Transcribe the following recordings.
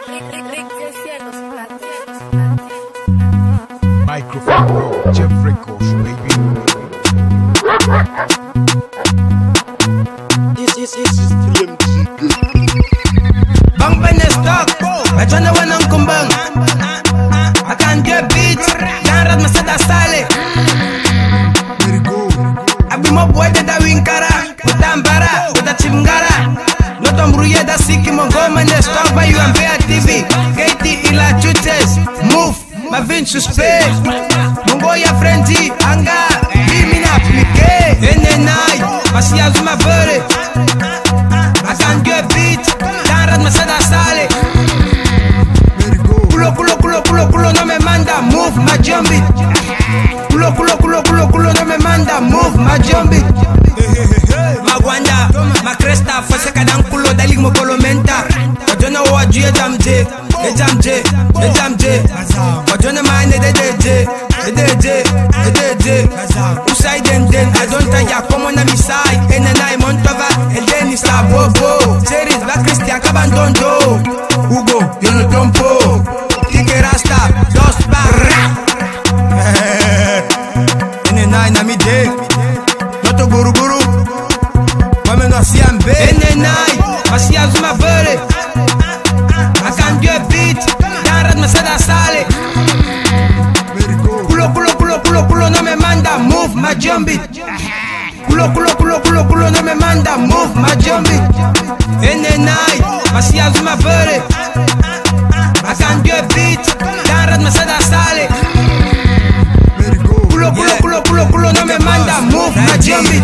Microphone Roll, Jeff Records, baby. This is 3MG. Bang bang stock, I don't know when I'm kumbang. I can't get beat, can't rap my sada sale. Let it go. I be more boy than the winkara, with Ambara, with the chimgara. Not on Bruye, the sick, my government, the stock by you and Bear TV. Katie, Ila Chutes, move, my Vinci Spade. Mongoya Frenzy, Anga, Bimina, Pike, NNI, Masia Zuma Bure. I can't get beat, can't rap my sada sale. Let it go. Culo, no me manda, move my jumbi. Culo, no me manda, move my jumbi. Magwanda, ma cresta, fosse cada culo da ligmo colomenta. Ojona wa juye jamje, jamje. Ojona mine de. Usai den, I don't tell como na mi side. NNI Montova, el Denis la bobo. Series la Christian Cabandondo. Hugo, yo no trompo. Kike Rasta, dos bar. NNI na mi de. Noto guru. Wame no siam be. NNI, Masia Zuma Bure. I can't get beat. Dan rat me sada sale. Let it go. Culo, no me manda, move my jumbi. Culo, no me manda, move my jumbi. NNI, Masia Zuma Bure. I can't get beat, dan rat me sada sale. Let it go. Culo, no me manda, move my jumbi.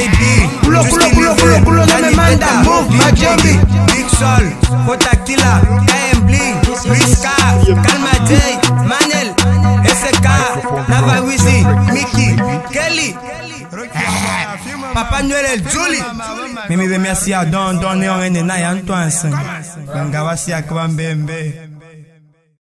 Culo, no me manda, move my jumbi. Big Sol, Kotakila, AM Bling, Riska, Calma J, Manel, SK, Nava Wizi, Mickey, Kelly, Papa Noël el Julie. Mimi be merci à Don Neon et Naya Antoine. Ngawasi akwa mbembe.